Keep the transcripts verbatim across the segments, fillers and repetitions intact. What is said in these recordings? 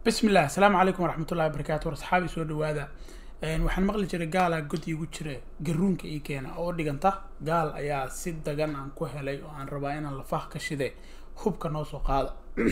بسم الله السلام عليكم ورحمة الله وبركاته ورصحابي سود وهذا waxaan maqli jiray gaal ah god igu jira garuunka ii keena oo dhiganta gaal ayaa si dagan aan ku helay oo aan rabaa inaan lafaha ka shide hubka noo soo qaado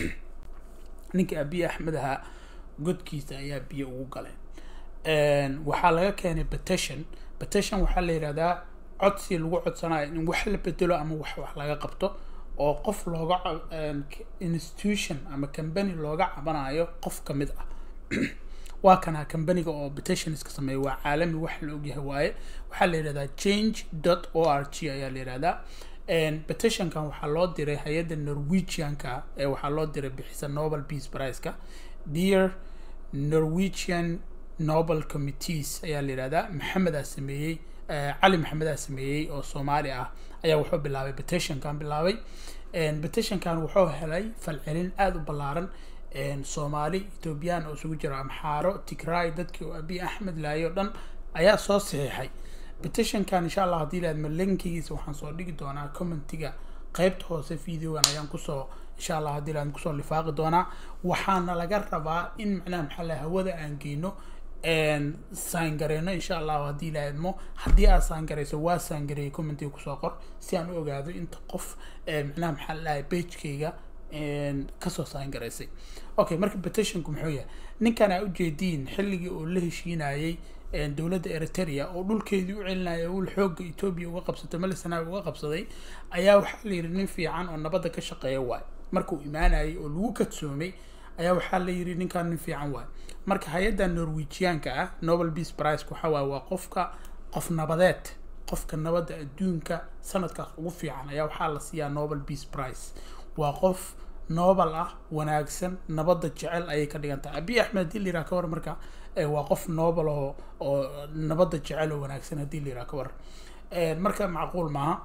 ninka Abiy Ahmed aha godkiisa ayaa biyo ugu galeen een waxa laga keenay petition petition waxa la yiraahdaa codsi lagu codsanayo in wax la bedelo ama wax wax laga qabto oo qof looga institution ama company looga cabanayo qof kamid ah waa kana company-ga oo petitions ka sameeyo waa caalami wax la og yahay waaye waxa la yiraahdaa change dot org ayaa la yiraahdaa een petition kan waxa loo diray hay'adda Norwegian-ka ee waxa loo diray bixisa Nobel Peace Prize-ka dear Norwegian Nobel Committees ayaa la yiraahdaa Maxamed Asameeyay علي محمد اسميي oo Soomaali ah ayaa wuxuu bilaabay petition kan bilaabay een petition kan wuxuu helay falcelin aad u ballaaran een Soomaali Ethiopian oo isugu jira Amharo Tigray dadkii Abiy Ahmed laayo dhan ayaa soo saxiixay petition kan insha Allah hadii la adma linkigiisa waxaan soo dhigi doonaa commentiga qaybta hoose videogan ayaan ku soo insha Allah hadii la ku soo lifaaqi doonaa waxaana laga rabaa in macnaha maxal hawada aan geeyno and sign gareyno insha Allah hadii la idmo hadii aad sign gareyso waa sign gareey comment ku soo qor si aan u ogaado inta qof macnaha maxal lahay page-kayga een ka soo sign gareysay okay marka petition ku muxuu yahay ninkan ay u jeedin xilligii oo la heshiinayay ee dawladda Eritrea oo dhulkeedii u celinayay oo xoogga Ethiopia uga qabsatay malisana uga qabsaday ayaa waxa la yiri nin fiican oo nabadda ka shaqeeya waay markuu iimaanayay oo lagu kadsoomay ayaa waxa la yiri ninkan nin fiican waay marka hay'adda Norwegian-ka ah Nobel Peace Prize ku xawaa waa qofka qof nabadeed qofka nabadda adduunka sanadkaas ugu fiican ayaa waxa la siiyaa Nobel Peace Prize waa qof Nobel ah wanaagsan nabadda jecel ay ka dhigantaa Abiy Ahmed dilira ka war marka waa qof Nobel oo oo nabadda jecel oo wanaagsan hadii lira ka war ee marka macquul maaha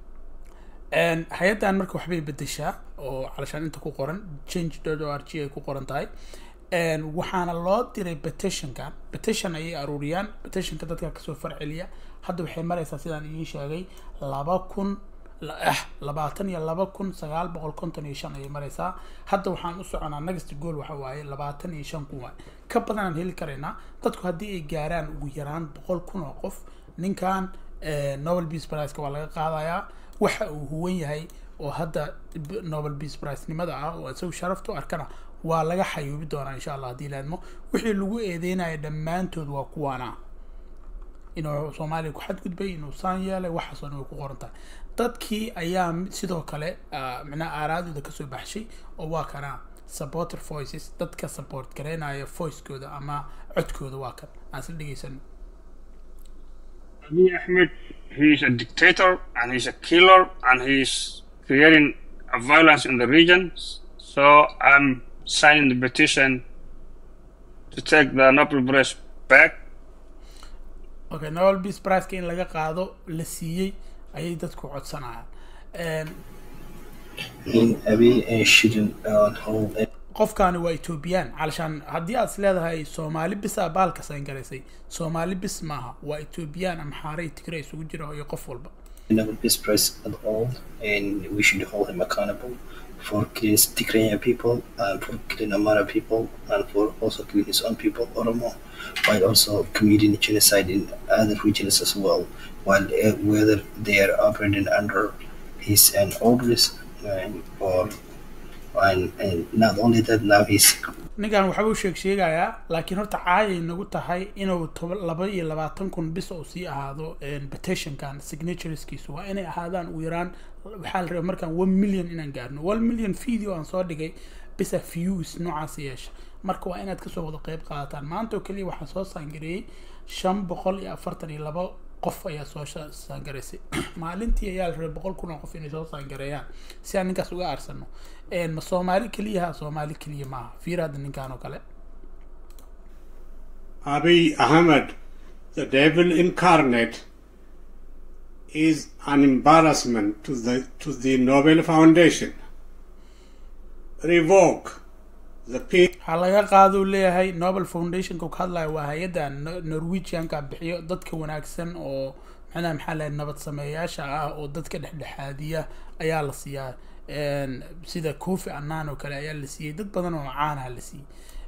een hay'adan marka waxbay bedeshaa oo calashan inta ku qoran change dot org ay ku qoran tahay een waxaana loo diray petition kan petition ay aruuriyaan petition ka dadka ka soo farceliya hadda waxay maraysaa sidaan idin sheegay laba kun labaatan iyo laba kun sagaal boqol konton iyo shan ay maraysaa hadda waxaan u soconaa next goal waxa waaye labaatan iyo shan kun ka badan aan heli kareena dadku hadii ay gaaraan ugu yaraan boqol kun oo qof ninkan Nobel Peace Prize ka waa laga qaadayaa waxa uu huwan yahay oo hadda Nobel Peace Prize nimada ah oo soo sharafto arkana waa laga xayuubi doonaa insha Allah hadii laadmo wixii lagu eedeynay dhamaantood waa kuwana inuu Soomaaliya ku xad gudbay inuu saan yeelay waxa soo ku qorantaa dadkii ayaa sidoo kale macna aaraadooda ka soo baxshay oo waa kana supporter voices dadka support gareynaya voice-kooda ama codkooda waa kan aan si dhageysan Abiy Ahmed, he is a dictator and he's a killer and he's creating a violence in the region. So I'm signing the petition to take the Nobel Prize back. Okay, Nobel Peace Prize in laga qaado la siiyay ayay dadku codsanayaan. In Abiy shouldn't hold it. qofkaani waa Ethiopian علشان hadii aad leedahay Soomaali bis baalka sayn gareysay Soomaali bis maaha waa Ethiopian Amharo Tigray isugu jira iyo qof walba Nobel Peace Prize at all and we should hold him accountable for killing Tigrayan people and for killing Amhara people and for also killing his own people Oromo while also committing genocide in other regions as well while uh, whether they are operating under his and orders uh, or and, and not only that now he's ninkan waxa uu sheeg sheegaya laakiin horta caayay nagu tahay inuu laba iyo labaatan kun bis oo si ahaado een petition kan signatureskiisu waa inay ahaadaan u yaraan waxa la rabaa markaan one million inaan gaarno one million video aan soo dhigay bis views noocaas yeesha marka waa inaad ka soo wada qayb qaadataan maanta oo kaliya waxa soo saangareeyay shan boqol iyo afartan iyo laba qof ayaa soo saangareysay maalintii ayaa la rabay boqol kun oo qof inay soo saangareeyaan si aan ninkaas uga aarsano een ma Soomaali kaliya Soomaali kaliya ma fiirada ninkan oo kale Abiy Ahmed, the devil incarnate, is an embarrassment to the to the Nobel Foundation. Revoke the peace. halaga qaado leeyahay Nobel Foundation ku hadlay waa hay'adda Norwegian-ka bixiyo dadka wanaagsan oo macna maxal nabad sameeyaasha ah oo dadka dhexdhexaadiya ayaa la siiyaa een sida Kofi Annan oo kale ayaa la siiyay dad badan oo caan ah la siiyay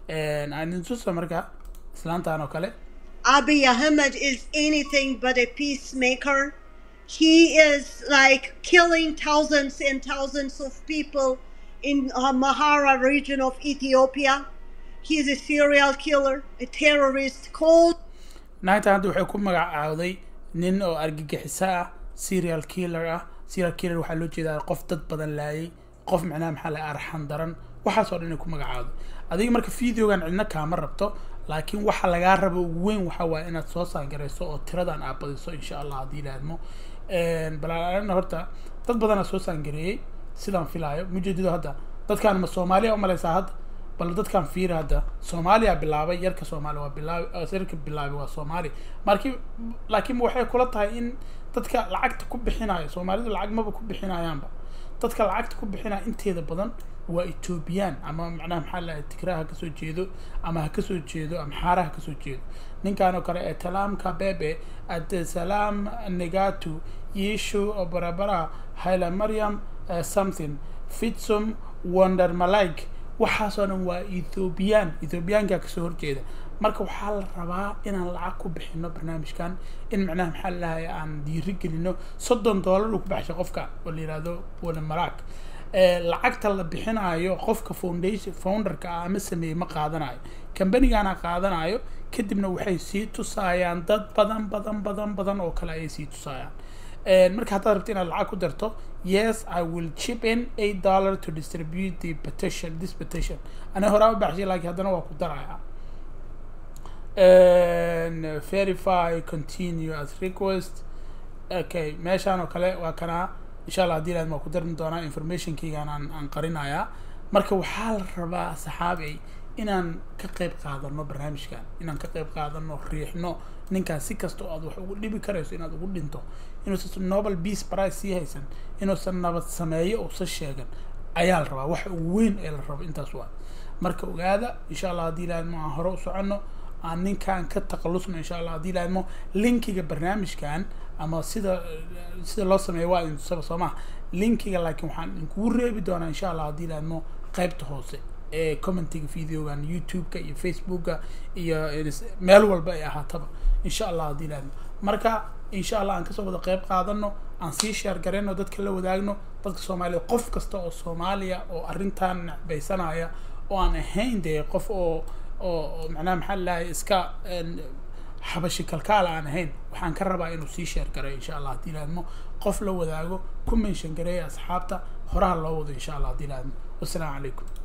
aan intusa marka islaantaan oo kale Abiy Ahmed is anything but a peacemaker. He is like killing thousands and thousands of people in uh, Mahara region of Ethiopia. He is a serial killer, a terrorist. Cold. naagta hadda waxay ku magacaawday nin oo argagixisa ah, serial killer ah. serial killer waxaa loo jeedaa qof dad badan laayay, qof macnaha maxaa la arxan daran, waxaas oo dhan ay ku magacaawday. adiga marka videogan cidna kaama rabto, laakiin waxa lagaa rabo ugu weyn waxa waa inaad soo saangarayso oo tiradan aad badiso insha Allah haddii ilaahmo. balaaana horta dad badan soo saangareeyay sidaan filaayo mujeedido hadda dadkan ma Soomaaliya u malaysaa hadda bal dadkan fiir hadda Soomaaliya bilaabay yarka Soomaaliya waa bilaabay asirka bilaabay waa Soomaali markii laakiin waxay kula tahay in dadka lacagta ku bixinayo Soomaalidu lacag ma ku bixinayaanba dadka lacagta ku bixinaya inteeda badan waa Ethiopian ama macnaha maxaa la tikraha ka soo jeedo ama ka soo jeedo ama xaraha ka soo jeedo ninkan oo kale ee talaam ka bebe ad salam negatu yeshu obarabara hayla maryam uh, something fitsum wonder malaik waxaasoo dhan waa Ethiopian Ethiopianka ka soo horjeeda marka waxaa la rabaa inaan lacag ku bixino barnaamijkan in macnaha maxaa la aan diiri gelino soddon dollar ku baxshay qofka oo la yiraahdo wada malaak ee lacagta la bixinayo qofka foundation founderka ama sameeyay ma qaadanayo company-gana qaadanayo kadibna waxay sii tusayaan dad badan badan badan badan oo kale ay sii tusayaan ee marka hadaad rabto inaad lacag ku darto yes I will chip in eight dollars to distribute the petition this petition ana hore u baxshay laakiin hadana waa ku daraya and verify continue as request okay meeshaan oo kale waa kana insha Allah hadii aad ma ku darin doonaa information kiigan aan aan qarinayaa marka waxaa la rabaa saxaabay inaan ka qayb qaadano barnaamijkan inaan ka qayb qaadano riixno ninkaas si kasto aad wax ugu dhibi karayso inaad ugu dhinto inuu san Nobel Peace Prize si haysan inuu san nabad sameeyo oo sa sheegan ayaa la rabaa wax weyn ee la rabo intaas waa marka ogaada insha Allah hadii aad ma hore u socono aan ninkan ka taqalusno insha Allah hadii aad mo linkiga barnaamijkan ama sida sida loo sameeyo waa in soo Soomaa linkiga laakiin waxaan ku reebi doonaa insha Allah hadii aad mo qaybta hoose ee commenting videogan YouTube-ka iyo Facebook-ka iyo meel walba ay ahaataba insha Allah hadii aad marka insha Allah aan ka soo wada qayb qaadano aan sii share gareeno dadka la wadaagno dadka Soomaaliya qof kasta oo Soomaaliya oo arintan baysanaya oo aan ahayn de qof oo oo macnaha maxaa la iska xabashi kalkaal aan ahayn waxaan ka rabaa inuu sii share gareeyo insha Allah hadii aad qof la wadaago ku mention gareeyo asxaabta horaha loo wado insha Allah hadii aad wassalaamu calaykum.